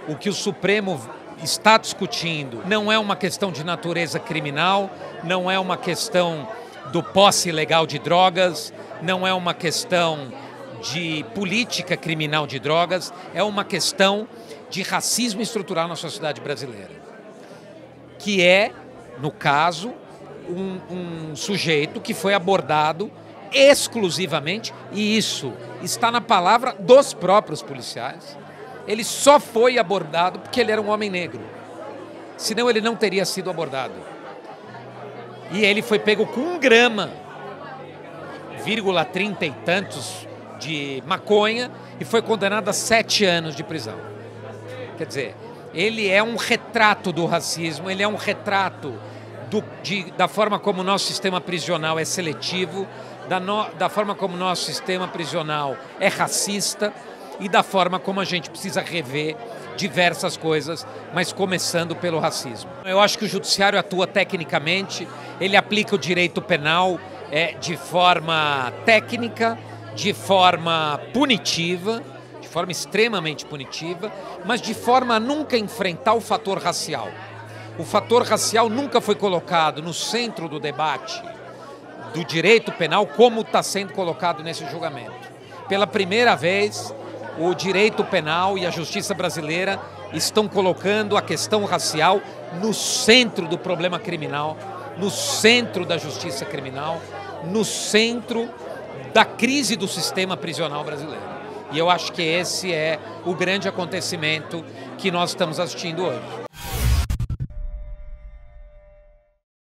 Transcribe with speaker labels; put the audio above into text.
Speaker 1: o que o Supremo está discutindo não é uma questão de natureza criminal, não é uma questão do posse ilegal de drogas, não é uma questão de política criminal de drogas, é uma questão de racismo estrutural na sociedade brasileira. Que é, no caso, um sujeito que foi abordado exclusivamente, e isso está na palavra dos próprios policiais, ele só foi abordado porque ele era um homem negro. Senão ele não teria sido abordado. E ele foi pego com 1 grama, 30 e tantos de maconha e foi condenado a 7 anos de prisão. Quer dizer, ele é um retrato do racismo, ele é um retrato da forma como o nosso sistema prisional é seletivo, da forma como o nosso sistema prisional é racista e da forma como a gente precisa rever diversas coisas, mas começando pelo racismo. Eu acho que o judiciário atua tecnicamente, ele aplica o direito penal de forma técnica, de forma punitiva, de forma extremamente punitiva, mas de forma a nunca enfrentar o fator racial. O fator racial nunca foi colocado no centro do debate do direito penal como está sendo colocado nesse julgamento. Pela primeira vez, o direito penal e a justiça brasileira estão colocando a questão racial no centro do problema criminal, no centro da justiça criminal, no centro da crise do sistema prisional brasileiro. E eu acho que esse é o grande acontecimento que nós estamos assistindo hoje.